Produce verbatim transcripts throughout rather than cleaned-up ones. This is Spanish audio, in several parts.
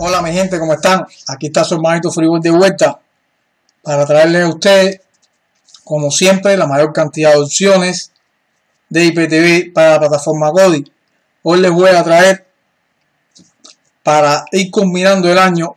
Hola mi gente, ¿cómo están? Aquí está su hermanito Freeworld de vuelta para traerles a ustedes, como siempre, la mayor cantidad de opciones de I P T V para la plataforma Kodi. Hoy les voy a traer, para ir culminando el año,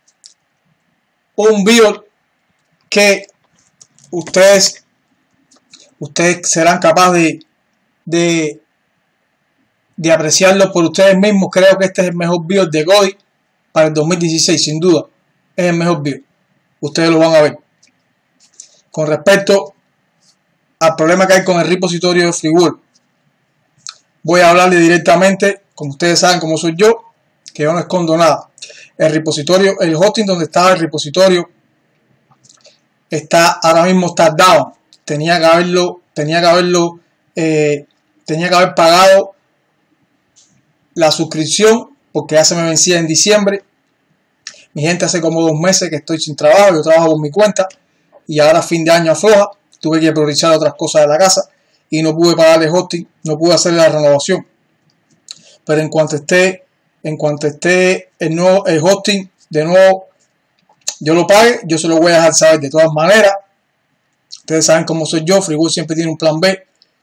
un build que ustedes, ustedes serán capaces de, de, de apreciarlo por ustedes mismos. Creo que este es el mejor build de Kodi para el dos mil dieciséis, sin duda. Es el mejor build. Ustedes lo van a ver. Con respecto al problema que hay con el repositorio de Freeworld, voy a hablarle directamente. Como ustedes saben cómo soy yo, que yo no escondo nada. El repositorio, el hosting donde estaba el repositorio, está ahora mismo está down. Tenía que haberlo, tenía que haberlo, eh, tenía que haber pagado la suscripción, porque ya se me vencía en diciembre. Mi gente, hace como dos meses que estoy sin trabajo. Yo trabajo por mi cuenta y ahora fin de año afloja. Tuve que priorizar otras cosas de la casa y no pude pagarle hosting, no pude hacer la renovación. Pero en cuanto esté, en cuanto esté el nuevo el hosting de nuevo, yo lo pague, yo se lo voy a dejar saber. De todas maneras, ustedes saben cómo soy yo. Freeworld siempre tiene un plan B.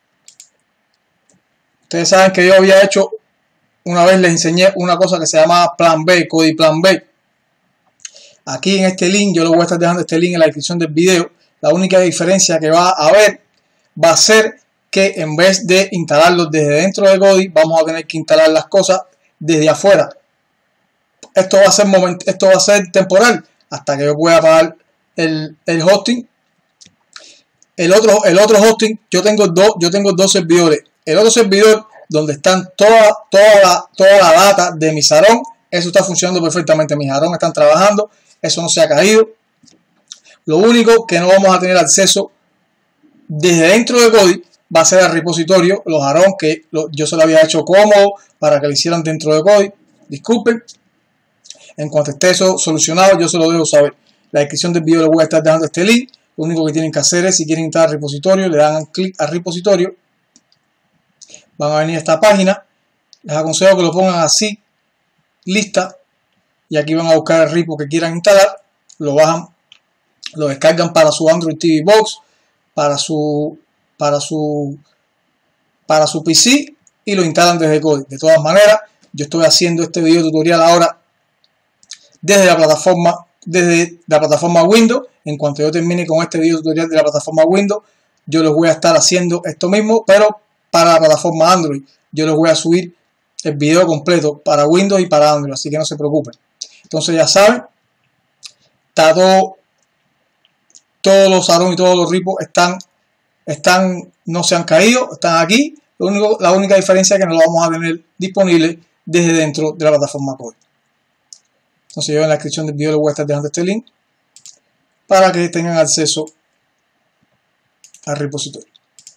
Ustedes saben que yo había hecho, una vez les enseñé una cosa que se llama plan B, Kodi plan B. Aquí en este link, yo lo voy a estar dejando este link en la descripción del video. La única diferencia que va a haber va a ser que en vez de instalarlo desde dentro de Kodi, vamos a tener que instalar las cosas desde afuera. Esto va a ser moment, esto va a ser temporal hasta que yo pueda pagar el, el hosting. El otro, el otro hosting, yo tengo dos, yo tengo dos servidores. El otro servidor donde están toda, toda, la, toda la data de mi salón, eso está funcionando perfectamente. Mis salón están trabajando, eso no se ha caído. Lo único que no vamos a tener acceso desde dentro de Kodi va a ser al repositorio, los Aarón, que lo, yo se lo había hecho cómodo para que lo hicieran dentro de Kodi. Disculpen. En cuanto esté eso solucionado, yo se lo dejo saber. La descripción del video le voy a estar dejando este link. Lo único que tienen que hacer es, si quieren entrar al repositorio, le dan clic al repositorio. Van a venir a esta página. Les aconsejo que lo pongan así, lista. Y aquí van a buscar el repo que quieran instalar. Lo bajan, lo descargan para su Android T V Box, para su, para su, para su P C y lo instalan desde Kodi. De todas maneras, yo estoy haciendo este video tutorial ahora desde la plataforma, desde la plataforma Windows. En cuanto yo termine con este video tutorial de la plataforma Windows, yo les voy a estar haciendo esto mismo, pero para la plataforma Android. Yo les voy a subir el video completo para Windows y para Android, así que no se preocupen. Entonces ya saben, está todo, todos los Aarón y todos los repos están, están, no se han caído, están aquí. Lo único, la única diferencia es que no lo vamos a tener disponible desde dentro de la plataforma Kodi. Entonces yo en la descripción del video les voy a estar dejando este link para que tengan acceso al repositorio.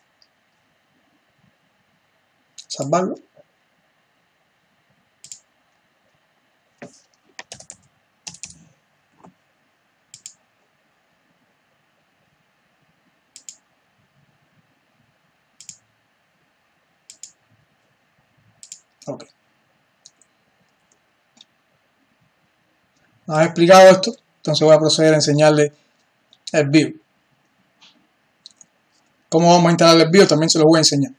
Salvarlo. Ok. Nos ha explicado esto, entonces voy a proceder a enseñarle el build. ¿Cómo vamos a instalar el build? También se lo voy a enseñar.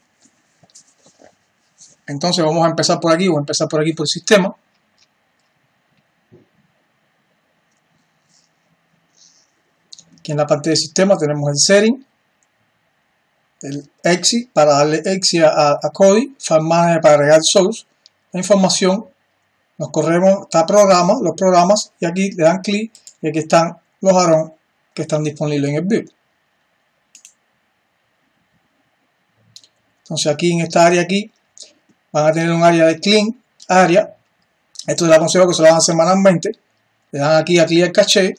Entonces vamos a empezar por aquí, voy a empezar por aquí por el sistema. Aquí en la parte de sistema tenemos el setting, el exit para darle exit a, a Kodi, file manager para agregar source, la información, nos corremos, está programa, los programas, y aquí le dan clic y aquí están los Aarón que están disponibles en el build. Entonces aquí en esta área aquí van a tener un área de clean, área, esto les aconsejo que se lo hagan semanalmente, le dan aquí a clear caché,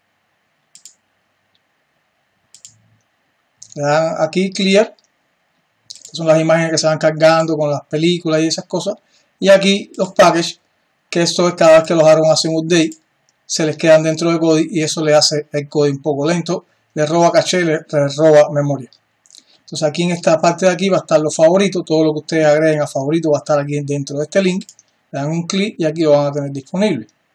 le dan aquí clear, estas son las imágenes que se van cargando con las películas y esas cosas, y aquí los packages, que esto es cada vez que los Aarón hacen un update, se les quedan dentro de Kodi y eso le hace el Kodi un poco lento, le roba caché, le, le roba memoria. Entonces aquí en esta parte de aquí va a estar los favoritos, todo lo que ustedes agreguen a favoritos va a estar aquí dentro de este link, le dan un clic y aquí lo van a tener disponible.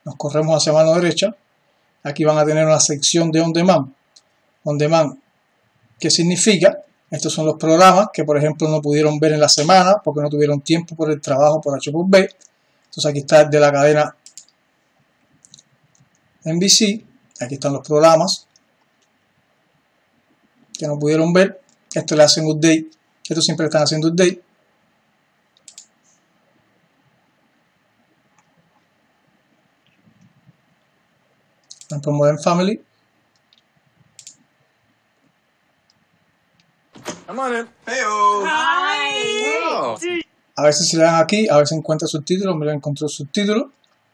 nos corremos hacia mano derecha. Aquí van a tener una sección de On Demand. On Demand, ¿qué significa? Estos son los programas que, por ejemplo, no pudieron ver en la semana porque no tuvieron tiempo por el trabajo por H por B. Entonces aquí está el de la cadena N B C. Aquí están los programas que no pudieron ver. Esto le hacen update. Estos siempre están haciendo update. Por ejemplo, Modern Family. Come on in. Hey-o. Hi. Oh. A veces si le dan aquí, a ver si encuentra subtítulos. Me lo encontró subtítulos.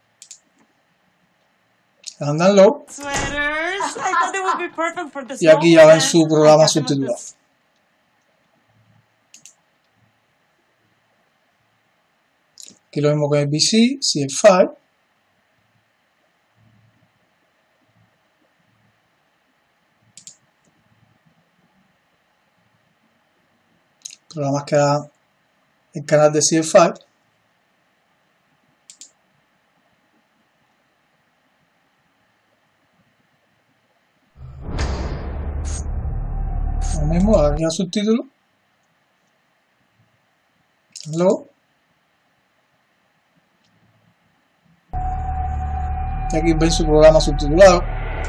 Le dan download. Sweaters. I thought they would be perfect for the Y aquí ya ven su programa I got them at subtitulado. this- Aquí lo mismo con el B C, C F cinco. Programas que da el canal de C F cinco. Lo mismo, aquí el subtítulo. Luego. Y aquí ven su programa subtitulado.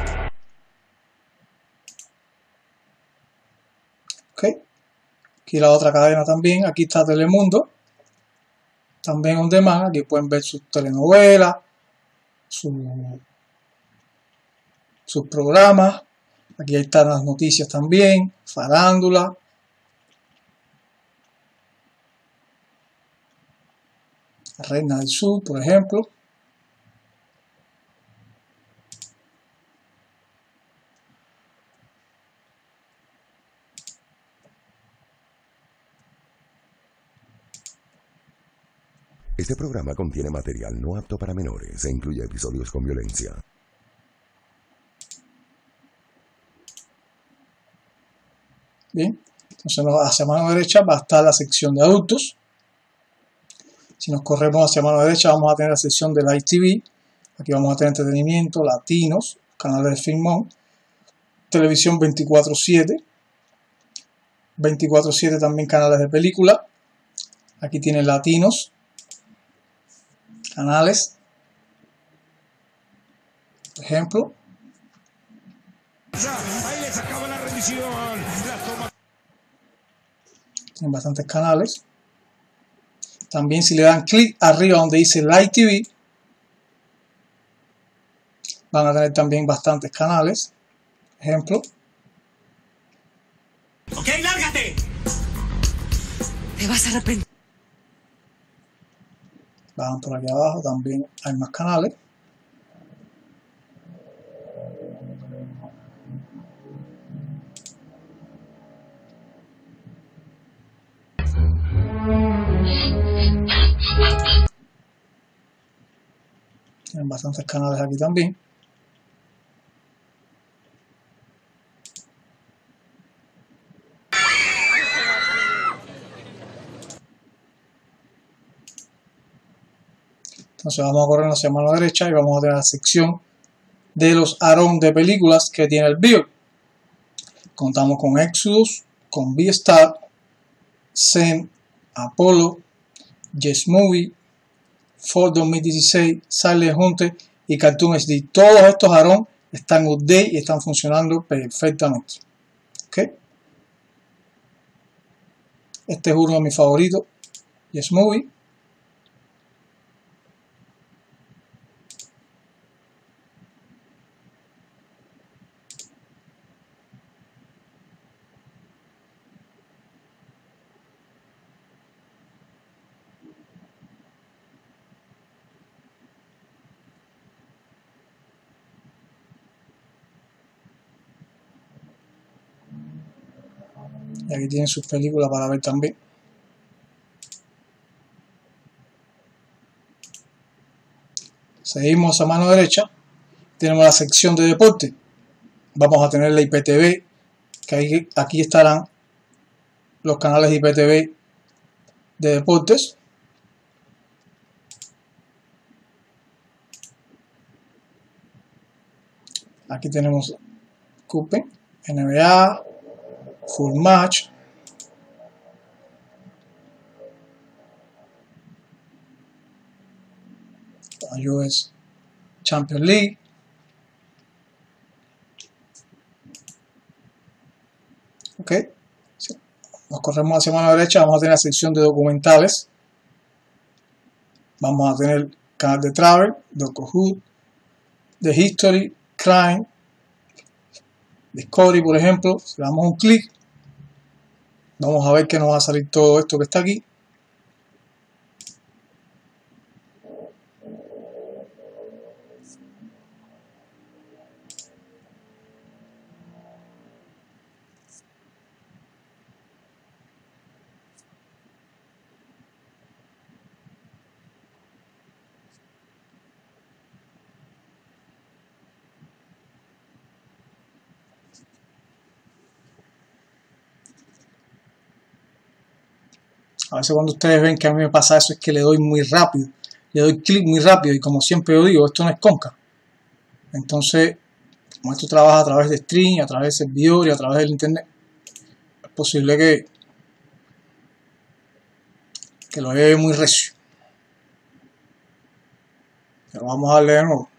Ok. Aquí la otra cadena también. Aquí está Telemundo. También On Demand. Aquí pueden ver sus telenovelas, su, sus programas. Aquí están las noticias también. Farándula. Reina del Sur, por ejemplo. Este programa contiene material no apto para menores e incluye episodios con violencia. Bien, entonces hacia mano derecha va a estar la sección de adultos. Si nos corremos hacia mano derecha vamos a tener la sección de Live T V. Aquí vamos a tener entretenimiento, latinos, canales de Film On, televisión veinticuatro siete, veinticuatro siete también canales de película. Aquí tienen latinos, canales, por ejemplo. Ahí les acaba la rendición. La toma. Tienen bastantes canales. También si le dan clic arriba donde dice Live T V, van a tener también bastantes canales. Ejemplo. Ok, lárgate. Te vas a arrepentir. Bajan por aquí abajo, también hay más canales. Tienen bastantes canales aquí también. Entonces vamos a correr hacia mano derecha y vamos a tener la sección de los around de películas que tiene el Bill. Contamos con Exodus, con B-Star, Zen, Apollo, Yes Movie, Ford dos mil dieciséis, Silent Hunter y Cartoon S D. Todos estos around están update y están funcionando perfectamente. ¿Okay? Este es uno de mis favoritos, Yes Movie. Y aquí tienen sus películas para ver también. Seguimos a mano derecha. Tenemos la sección de deporte. Vamos a tener la I P T V. Que aquí, aquí estarán los canales de I P T V de deportes. Aquí tenemos Cupen, N B A, Full Match. U S Champions League. Ok, sí. Nos corremos hacia mano derecha, vamos a tener la sección de documentales. Vamos a tener canal de Travel, Doctor Who, The History, Crime, Discovery, por ejemplo. Si le damos un clic, vamos a ver que nos va a salir todo esto que está aquí. A veces cuando ustedes ven que a mí me pasa eso es que le doy muy rápido, le doy clic muy rápido y como siempre yo digo, esto no es Conca. Entonces, como esto trabaja a través de stream, a través de servidor y a través del internet, es posible que, que lo lleve muy recio. Pero vamos a darle de nuevo.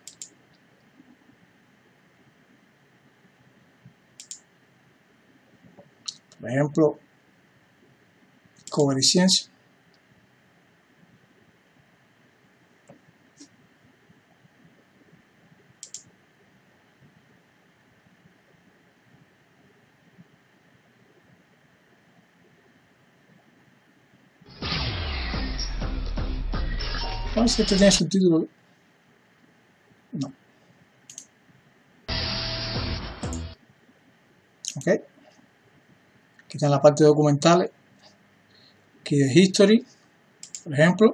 Por ejemplo, Cover y Ciencia. A ver si este tiene subtítulo. No. Ok. Aquí está en la parte de documentales. Aquí de History, por ejemplo.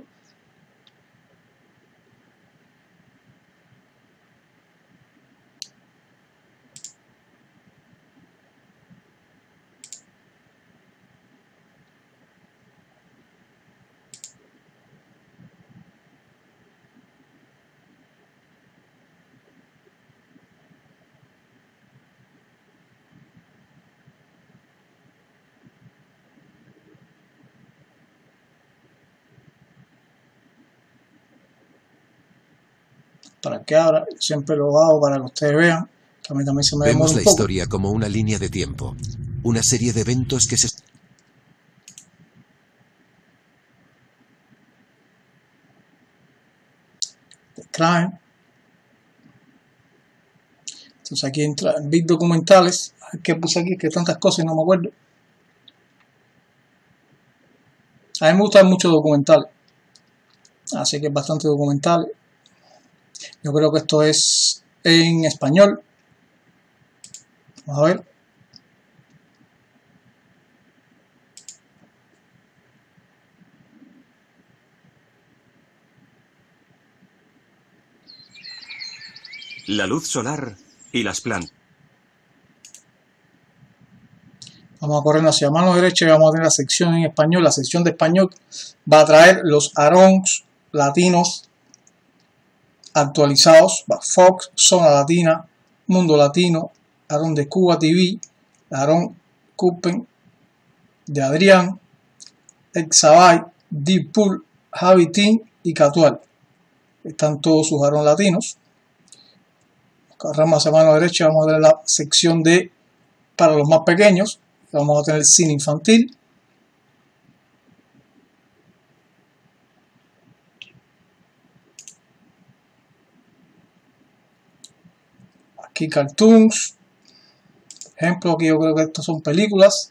Para que abra, siempre lo hago para que ustedes vean que a mí también se me demora un poco. Vemos la historia como una línea de tiempo, una serie de eventos que se... Crime. Entonces aquí entra en Big Documentales. ¿Qué puse aquí? Que tantas cosas y no me acuerdo. A mí me gustan mucho documentales, así que es bastante documentales. Yo creo que esto es en español. Vamos a ver. La luz solar y las plantas. Vamos a correr hacia mano derecha y vamos a tener la sección en español. La sección de español va a traer los Arons latinos actualizados. Va Fox, Zona Latina, Mundo Latino, Aarón de Cuba T V, Aarón Cupen, de Adrián, Exabyte, Deep Pool, Javi Team y Catual. Están todos sus Aarón latinos. Corremos hacia mano derecha, vamos a ver la sección de para los más pequeños. Vamos a tener cine infantil. Aquí cartoons. Por ejemplo, aquí yo creo que estas son películas.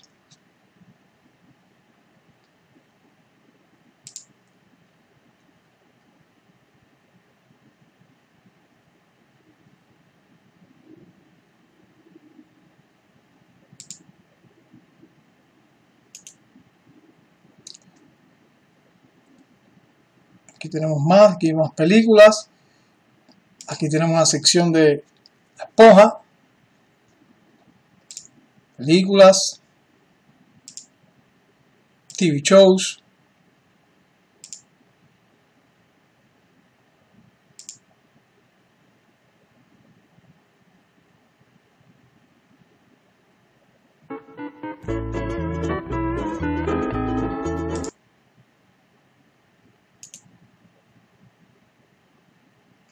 Aquí tenemos más, aquí hay más películas. Aquí tenemos una sección de la esponja. Películas. T V shows.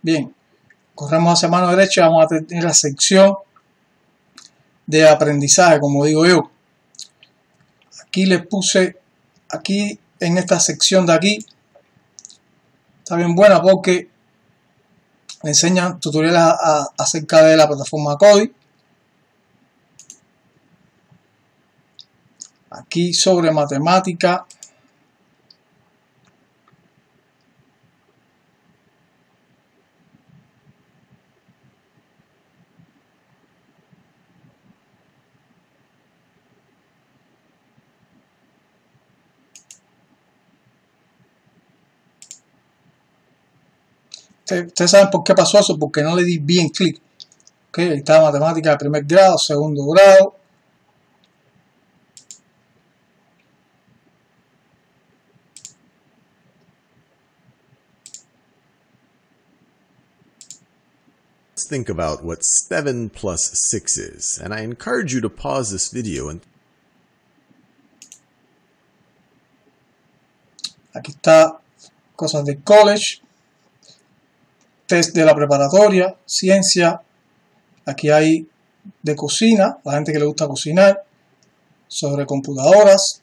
Bien, corremos hacia mano derecha y vamos a tener la sección de aprendizaje, como digo yo. Aquí les puse, aquí en esta sección de aquí, está bien buena porque me enseñan tutoriales a, a, acerca de la plataforma Kodi. Aquí sobre matemática. Ustedes saben por qué pasó eso, porque no le di bien clic. Okay, ahí está matemática de primer grado, segundo grado. Let's think about what seven plus six is, and I encourage you to pause this video and aquí está cosas de college, test de la preparatoria, ciencia. Aquí hay de cocina, la gente que le gusta cocinar, sobre computadoras,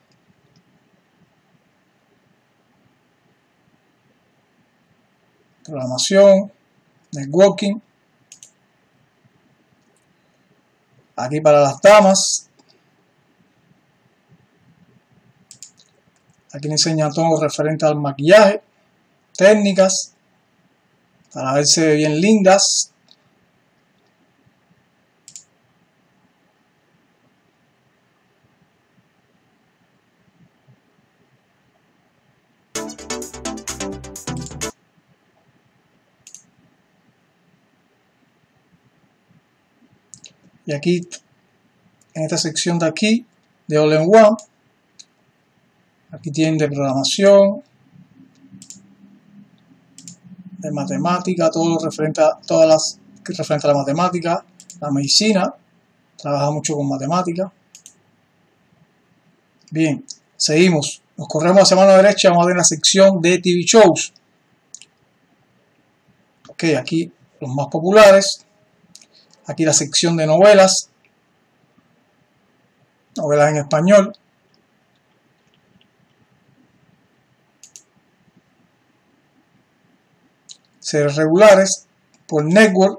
programación, networking. Aquí para las damas. Aquí le enseñan todo referente al maquillaje, técnicas para verse bien lindas. Y aquí, en esta sección de aquí, de All in One, aquí tienen de programación, de matemática, todo lo referente a todas las referente a la matemática, la medicina, trabaja mucho con matemática. Bien, seguimos, nos corremos hacia mano derecha, vamos a ver la sección de T V shows. Ok, aquí los más populares. Aquí la sección de novelas, novelas en español. Series regulares por network.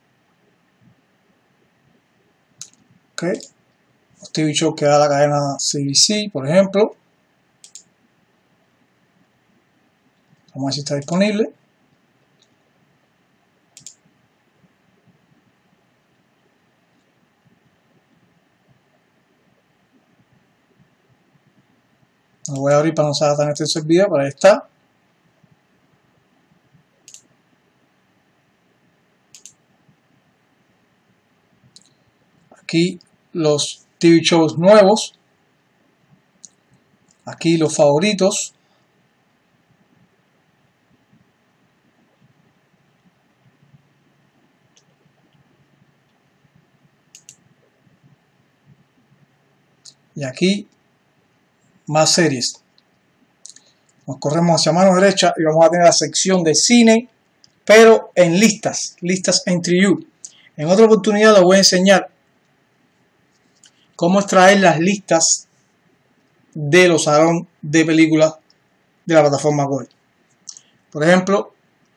Ok, los T V shows que da la cadena C B C, por ejemplo. Vamos a ver si está disponible. Lo voy a abrir para no ser tan extenso el video, pero ahí está. Aquí los T V shows nuevos. Aquí los favoritos. Y aquí más series. Nos corremos hacia mano derecha y vamos a tener la sección de cine, pero en listas, listas Entry You. En otra oportunidad les voy a enseñar cómo extraer las listas de los salones de películas de la plataforma Kodi. Por ejemplo,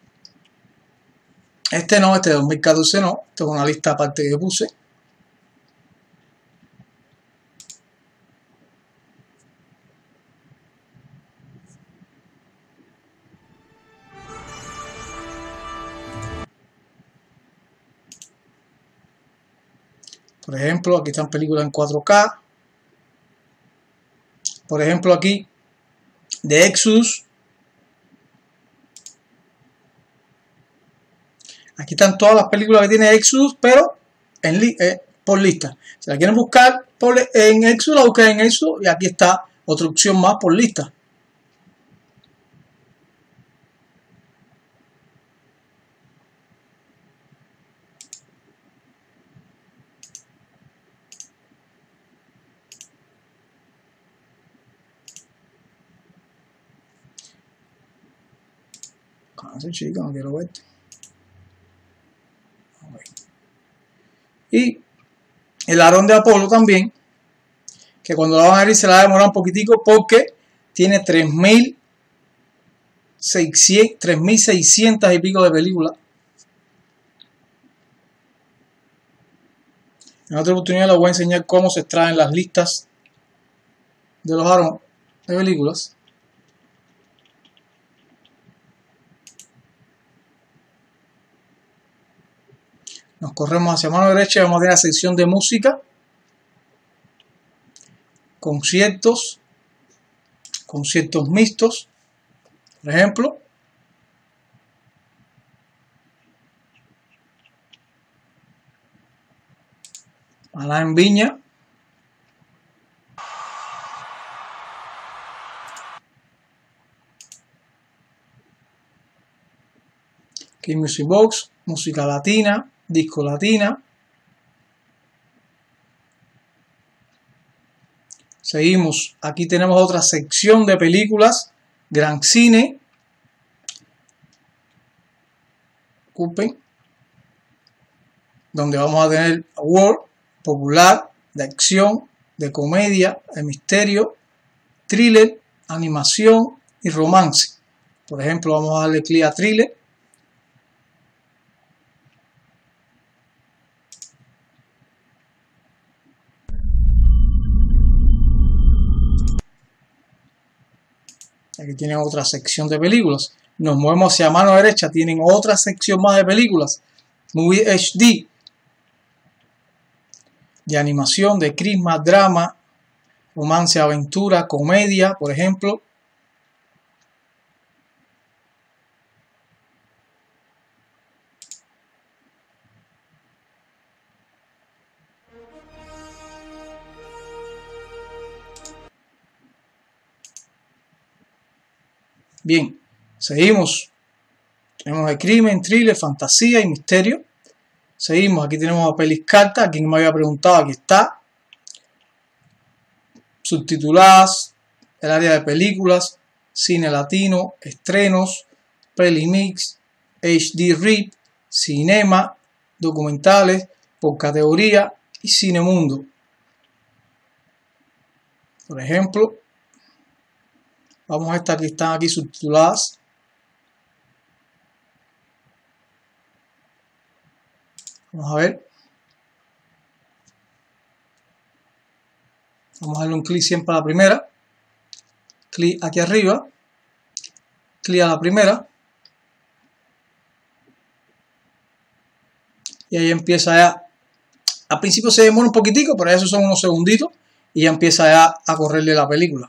este no, este de dos mil catorce no, esto es una lista aparte que puse. Por ejemplo, aquí están películas en cuatro K. Por ejemplo, aquí de Exodus. Aquí están todas las películas que tiene Exodus, pero en li eh, por lista. Si la quieren buscar por, en Exodus, la buscan en Exodus y aquí está otra opción más por lista. Cállate, chica, no quiero verte. Y el Aarón de Apolo también, que cuando la van a abrir se la va a demorar un poquitico porque tiene tres mil seiscientas y pico de películas. En otra oportunidad les voy a enseñar cómo se extraen las listas de los Aarón de películas. Nos corremos hacia mano derecha y vamos a tener la sección de música, conciertos, conciertos mixtos, por ejemplo. Alain Viña. Aquí Music Box, música latina, disco latina. Seguimos, aquí tenemos otra sección de películas, Gran Cine. Ocupen, donde vamos a tener World, popular, de acción, de comedia, de misterio, thriller, animación y romance. Por ejemplo, vamos a darle clic a thriller. Aquí tienen otra sección de películas. Nos movemos hacia mano derecha, tienen otra sección más de películas. Movie H D. De animación, de crisma, drama, romance, aventura, comedia, por ejemplo. Bien, seguimos. Tenemos el crimen, thriller, fantasía y misterio. Seguimos, aquí tenemos a pelis cartas. Quien me había preguntado, aquí está. Subtituladas, el área de películas, cine latino, estrenos, peli mix, H D rip, cinema, documentales, por categoría y Cinemundo. Por ejemplo, vamos a estas que están aquí subtituladas. Vamos a ver. Vamos a darle un clic siempre a la primera. Clic aquí arriba. Clic a la primera. Y ahí empieza ya. Al principio se demora un poquitico, pero esos son unos segunditos. Y ya empieza ya a correrle la película.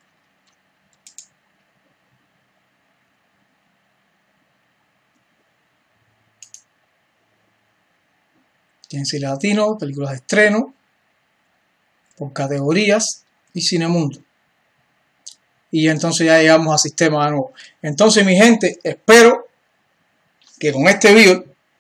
Tienen cine latino, películas de estreno, por categorías y Cinemundo. Y entonces ya llegamos al sistema de nuevo. Entonces, mi gente, espero que con este video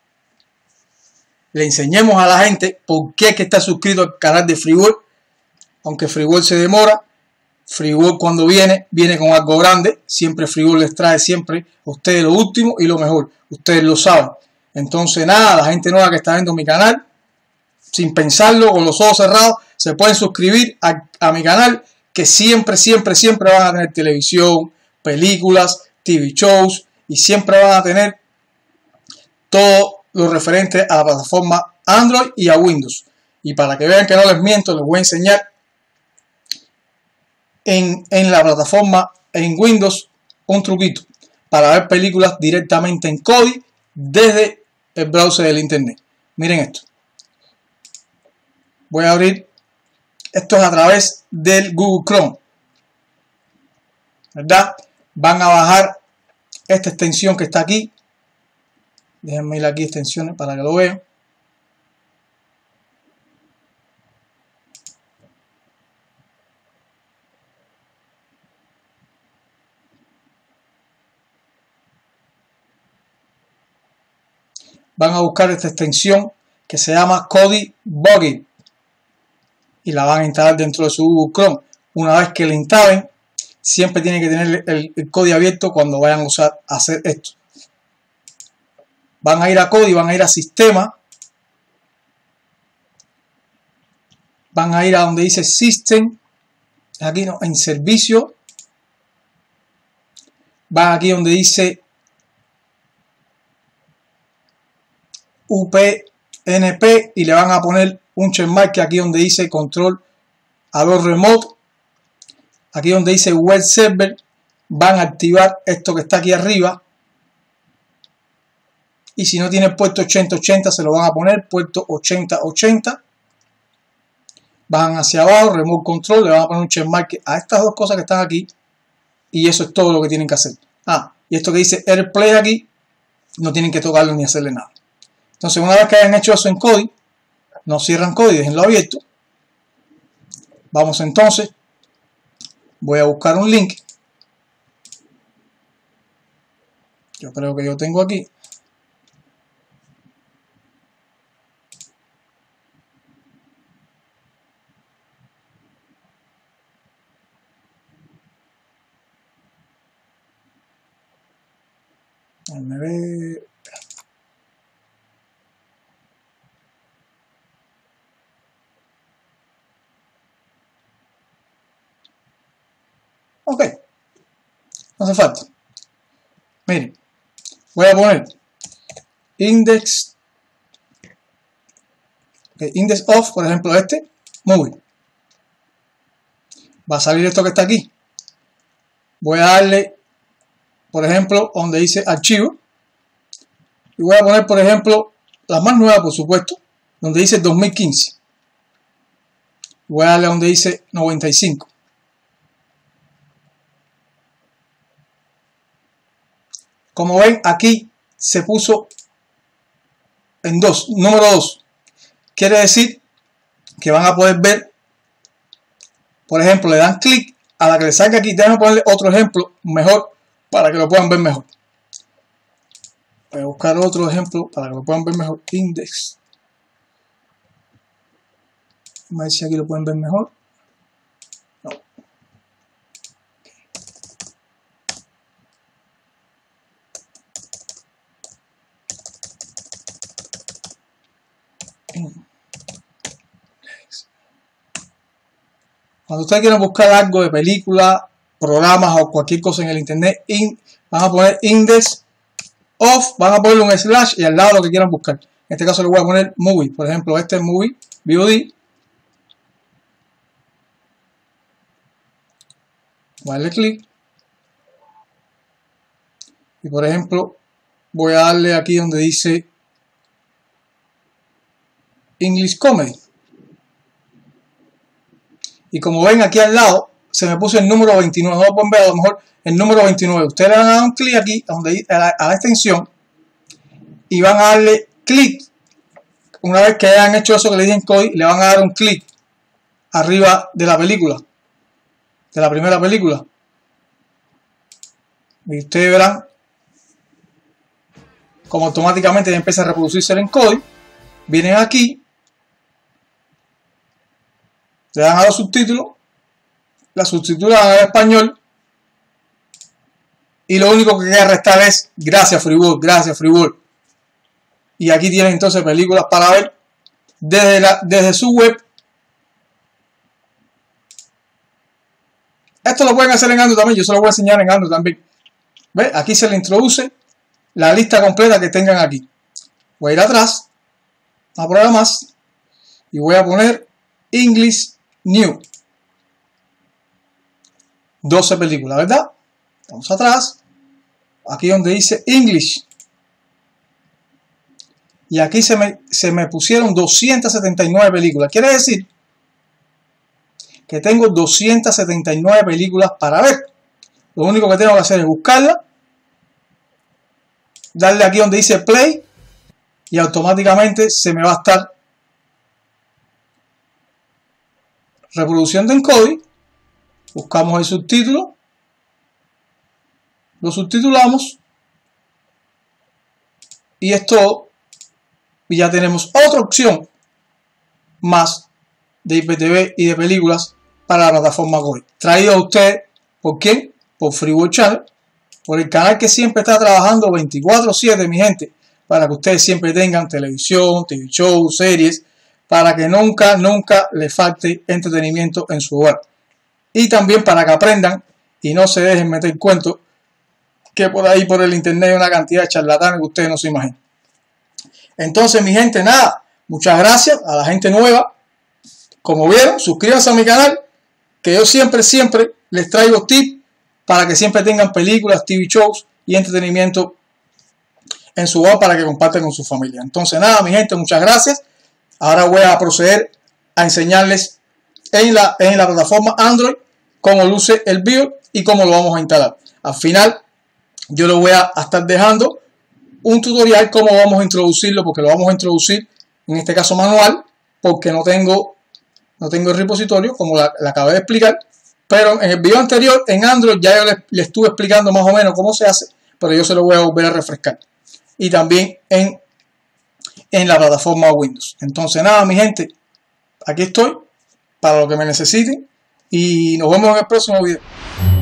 le enseñemos a la gente por qué hay que estar suscrito al canal de FreeWorld. Aunque FreeWorld se demora, FreeWorld cuando viene, viene con algo grande. Siempre FreeWorld les trae siempre a ustedes lo último y lo mejor. Ustedes lo saben. Entonces nada, la gente nueva que está viendo mi canal, sin pensarlo, con los ojos cerrados, se pueden suscribir a, a mi canal, que siempre, siempre, siempre van a tener televisión, películas, T V shows, y siempre van a tener todo lo referente a la plataforma Android y a Windows. Y para que vean que no les miento, les voy a enseñar en, en la plataforma en Windows un truquito para ver películas directamente en Kodi desde el browser del internet. Miren esto. Voy a abrir. Esto es a través del Google Chrome. ¿Verdad? Van a bajar esta extensión que está aquí. Déjenme ir aquí extensiones para que lo vean. Van a buscar esta extensión que se llama Kodi Bucket y la van a instalar dentro de su Google Chrome. Una vez que la instalen, siempre tienen que tener el, el Kodi abierto cuando vayan a usar a hacer esto. Van a ir a Kodi, van a ir a Sistema, van a ir a donde dice System, aquí no, en servicio, van aquí donde dice U P N P y le van a poner un checkmark aquí donde dice control a los remote, aquí donde dice web server, van a activar esto que está aquí arriba, y si no tiene puerto ochenta ochenta se lo van a poner puerto ochenta ochenta, van hacia abajo, remote control, le van a poner un checkmark a estas dos cosas que están aquí, y eso es todo lo que tienen que hacer. Ah, y esto que dice AirPlay aquí, no tienen que tocarlo ni hacerle nada. Entonces, una vez que hayan hecho eso en Kodi, no cierran Kodi, déjenlo abierto. Vamos entonces, voy a buscar un link. Yo creo que yo tengo aquí. Déjame ver. Ok, no hace falta. Miren, voy a poner index, okay, index of, por ejemplo este, movie. Va a salir esto que está aquí. Voy a darle, por ejemplo, donde dice archivo. Y voy a poner, por ejemplo, la más nueva, por supuesto, donde dice dos mil quince. Voy a darle donde dice noventa y cinco. Como ven, aquí se puso en dos, número dos. Quiere decir que van a poder ver, por ejemplo, le dan clic a la que le salga aquí. Déjenme ponerle otro ejemplo mejor para que lo puedan ver mejor. Voy a buscar otro ejemplo para que lo puedan ver mejor. Index. Vamos a ver si aquí lo pueden ver mejor. No. Cuando ustedes quieran buscar algo de película, programas o cualquier cosa en el internet, in, van a poner index of, van a ponerle un slash y al lado lo que quieran buscar. En este caso le voy a poner movie, por ejemplo, este es movie, V O D. Voy a darle clic. Y por ejemplo, voy a darle aquí donde dice English Comedy. Y como ven aquí al lado, se me puso el número veintinueve. No lo pueden ver a lo mejor el número veintinueve. Ustedes le van a dar un clic aquí donde, a, la, a la extensión y van a darle clic. Una vez que hayan hecho eso que le dije en Kodi, le van a dar un clic arriba de la película, de la primera película. Y ustedes verán como automáticamente ya empieza a reproducirse el encoding. Vienen aquí, le dan a los subtítulos, la subtitulan en español y lo único que queda restar es gracias Freeworld, gracias Freeworld. Y aquí tienen entonces películas para ver desde, la, desde su web. Esto lo pueden hacer en Android también, yo se lo voy a enseñar en Android también. ¿Ve? Aquí se le introduce la lista completa que tengan aquí. Voy a ir atrás, a prueba más, y voy a poner English New. doce películas, ¿verdad? Vamos atrás, aquí donde dice English. Y aquí se me, se me pusieron doscientas setenta y nueve películas. Quiere decir que tengo doscientas setenta y nueve películas para ver. Lo único que tengo que hacer es buscarla, darle aquí donde dice play y automáticamente se me va a estar reproduciendo en Kodi. Buscamos el subtítulo, lo subtitulamos y es todo. Y ya tenemos otra opción más de I P T V y de películas para la plataforma Kodi. Traído a ustedes, ¿por quién? Por Freeworld Channel, por el canal que siempre está trabajando veinticuatro siete, mi gente, para que ustedes siempre tengan televisión, T V shows, series, para que nunca, nunca les falte entretenimiento en su hogar. Y también para que aprendan y no se dejen meter cuentos que por ahí por el internet hay una cantidad de charlatanes que ustedes no se imaginan. Entonces, mi gente, nada, muchas gracias a la gente nueva. Como vieron, suscríbanse a mi canal, que yo siempre, siempre les traigo tips para que siempre tengan películas, T V shows y entretenimiento en su hogar para que compartan con su familia. Entonces, nada, mi gente, muchas gracias. Ahora voy a proceder a enseñarles en la, en la plataforma Android cómo luce el BIOS y cómo lo vamos a instalar. Al final, yo les voy a estar dejando un tutorial cómo vamos a introducirlo, porque lo vamos a introducir, en este caso manual, porque no tengo, no tengo el repositorio, como la, la acabé de explicar. Pero en el video anterior, en Android, ya yo les, les estuve explicando más o menos cómo se hace, pero yo se lo voy a volver a refrescar. Y también en, en la plataforma Windows. Entonces, nada, mi gente, aquí estoy para lo que me necesiten y nos vemos en el próximo video.